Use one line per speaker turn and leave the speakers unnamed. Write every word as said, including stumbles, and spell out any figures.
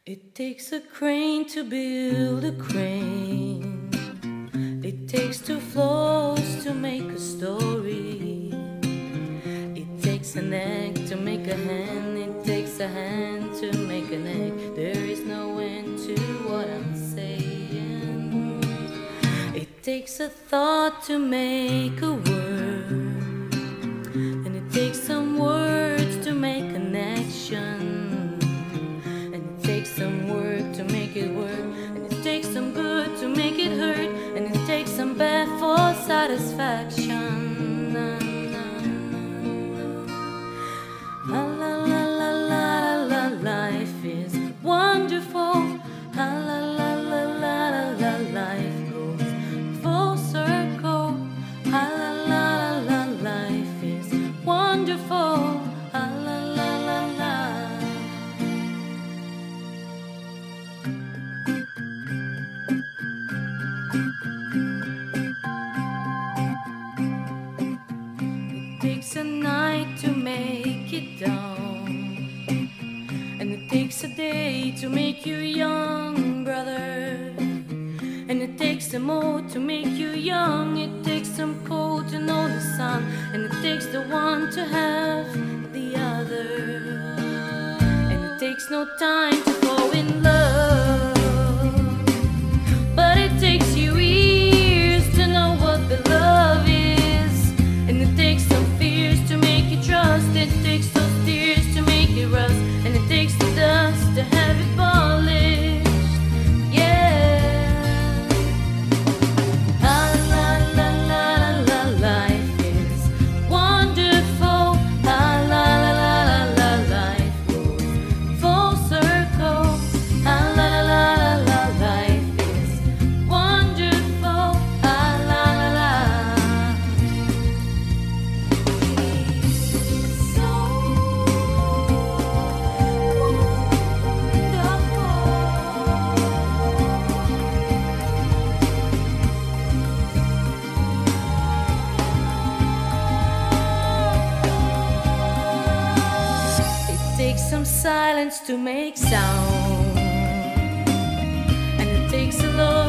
It takes a crane to build a crane. It takes two floors to make a story. It takes an egg to make a hen. It takes a hen to make an egg. There is no end to what I'm saying. It takes a thought to make a word, and it takes some words to make an action. Some work to make it work, and it takes some good to make it hurt, and it takes some bad for satisfaction. La la la la la la, life is wonderful. La la la la la la, life goes full circle. La la la la, life is wonderful. La la la la la. It takes a night to make it dawn, and it takes a day to make you young, brother. And it takes some more to make you young. It takes some cold to know the sun, and it takes the one to have the other. And it takes no time to fall in love, but it takes you years to know what the love is. And it takes some fears to make you trust. It takes those tears to make it rust, and it takes the dust to have it polished. Yeah. La la la la la, life is wonderful. La la la la la, life goes full circle. La la la la la, life is wonderful. La la la la. So it takes some silence to make sound, and it takes a lot